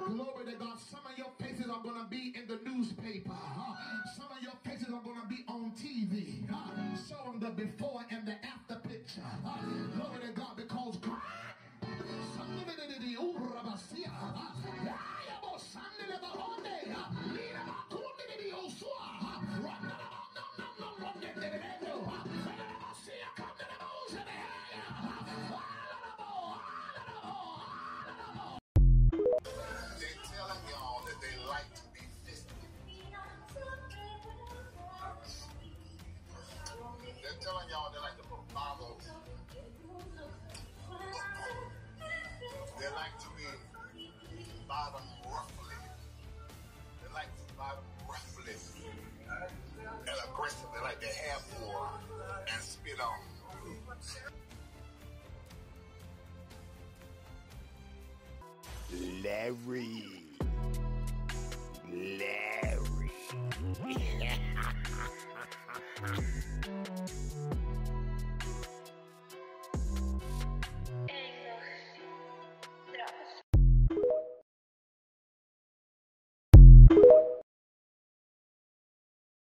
Glory to God. Some of your faces are going to be in the newspaper. Some of your faces are going to be on TV. Showing the before and the after picture. Glory to God, because God. They're telling y'all that they like to be fisted. They're telling y'all they like to put bottles. They like to be bottom roughly. They like to bottom roughly and aggressive. They like to have for and spit on. Larry.